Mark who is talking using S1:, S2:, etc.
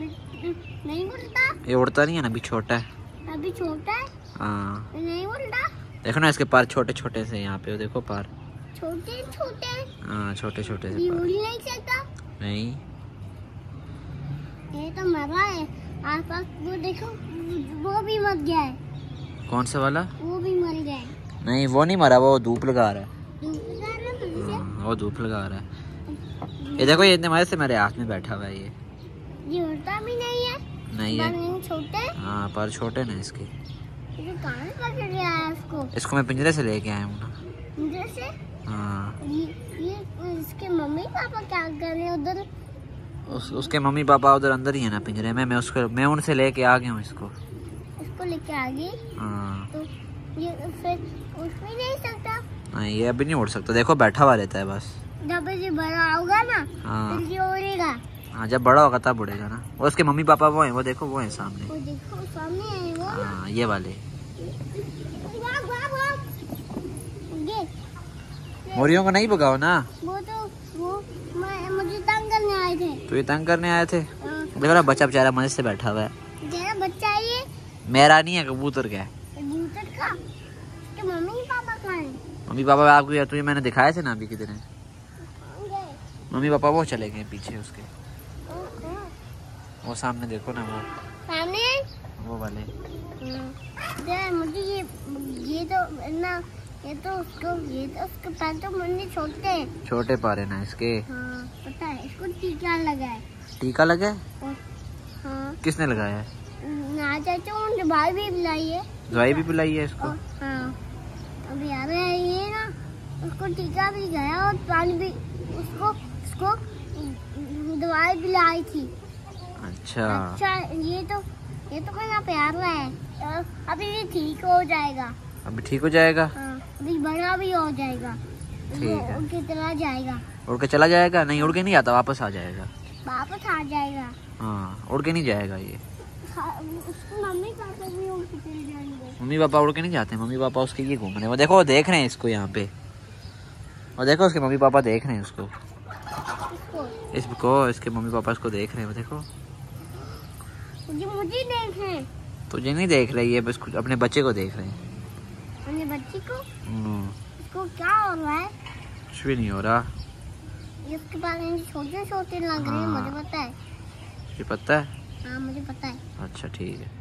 S1: नहीं उड़ता।
S2: ये उड़ता नहीं है ना, अभी छोटा है।
S1: अभी छोटा है।
S2: हाँ
S1: नहीं उड़ता।
S2: देखो ना इसके पैर छोटे छोटे से, यहाँ पे देखो पैर
S1: छोटे छोटे।
S2: हाँ छोटे छोटे से
S1: ये
S2: पैर।
S1: उड़ नहीं सकता।
S2: नहीं
S1: ये तो मरा है। आसपास वो देखो, वो भी मर गया है।
S2: कौन सा वाला?
S1: वो भी मर गया है।
S2: नहीं वो नहीं मरा, वो धूप लगा रहा है।
S1: धूप लगा रहा है फिर से।
S2: वो धूप लगा रहा है। ये देखो ये इतने मजे से मेरे हाथ में बैठा हुआ है ये
S1: उड़ता भी नहीं है।
S2: नहीं है।
S1: छोटे।
S2: हाँ पर छोटे ना इसके।
S1: ये कहाँ से पकड़ लिया है इसको?
S2: इसको मैं पिंजरे से लेके आया हूँ ना।
S1: पिंजरे से?
S2: हाँ
S1: ये इसके मम्मी पापा क्या कर रहे हैं उधर?
S2: उसके मम्मी पापा उधर अंदर ही है ना पिंजरे में। मैं उनसे लेके आ गया हूँ इसको
S1: लेके आ गई।
S2: हाँ
S1: तो ये फिर उड़ भी नहीं सकता।
S2: नहीं ये अभी नहीं उड़ सकता, देखो बैठा हुआ रहता है बस।
S1: जब ये बड़ा होगा ना
S2: हाँ
S1: फिर ये उड़ेगा।
S2: हाँ जब बड़ा होगा तब उड़ेगा ना। वो उसके मम्मी पापा वो हैं, वो देखो वो हैं सामने।
S1: वो देखो सामने है वो।
S2: हाँ ये वाले।
S1: भाग भाग भाग। ये
S2: मोरियों को नहीं भगाओ ना।
S1: वो मुझे तंग करने आए थे।
S2: तो ये तंग करने आए थे। देखो ना बच्चा बेचारा मजे से बैठा हुआ है।
S1: तेरा बच्चा है ये?
S2: मेरा नहीं है, कबूतर का है।
S1: कबूतर का? तो मम्मी पापा कहाँ हैं?
S2: मम्मी पापा आपको तुझे मैंने दिखाया थे ना अभी कितने। मम्मी पापा वो चले गए पीछे उसके। वो सामने देखो ना, वो
S1: सामने
S2: वो वाले।
S1: मुझे ये तो ना, ये तो उसके पैर तो मुझे छोटे हैं।
S2: छोटे पारे ना इसके।
S1: हाँ पता है, इसको टीका लगा है।
S2: टीका लगा है?
S1: हाँ
S2: किसने लगाया है?
S1: ना चाचा उनके भाई भी पिलाई है।
S2: दवाई भी पिलाई है इसको?
S1: हाँ अभी आ रहा है ये ना, उसको टीका भी गया और पानी भी उसको दवाई पिलाई थी। अच्छा ये तो कितना प्यारा है। अभी ये ठीक हो जाएगा।
S2: अभी ठीक हो जाएगा?
S1: हाँ अभी बड़ा भी हो जाएगा।
S2: ठीक है।
S1: उड़ के चला जाएगा।
S2: उड़ के चला जाएगा? नहीं उड़ के नहीं आता, वापस आ जाएगा।
S1: वापस आ जाएगा।
S2: हाँ उड़ के नहीं जाएगा ये।
S1: उसको मम्मी पापा भी उड़ के चले जाएंगे।
S2: मम्मी पापा उड़ के नहीं जाते, मम्मी पापा उसके ये घूम रहे हैं। वो देखो वो देख रहे हैं इसको यहाँ पे। और देखो उसके मम्मी पापा देख रहे हैं उसको। इसको इसके मम्मी पापा इसको देख रहे हैं। वो देखो
S1: मुझे देख रहे हैं।
S2: तुझे नहीं देख रही है, बस अपने बच्चे को देख रहे हैं।
S1: अपने बच्चे को? इसको क्या हो रहा है?
S2: कुछ भी नहीं हो रहा।
S1: इसके पास छोटे छोटे लग रहे हैं। मुझे पता है।
S2: ये पता है?
S1: हाँ मुझे पता है।
S2: अच्छा ठीक है।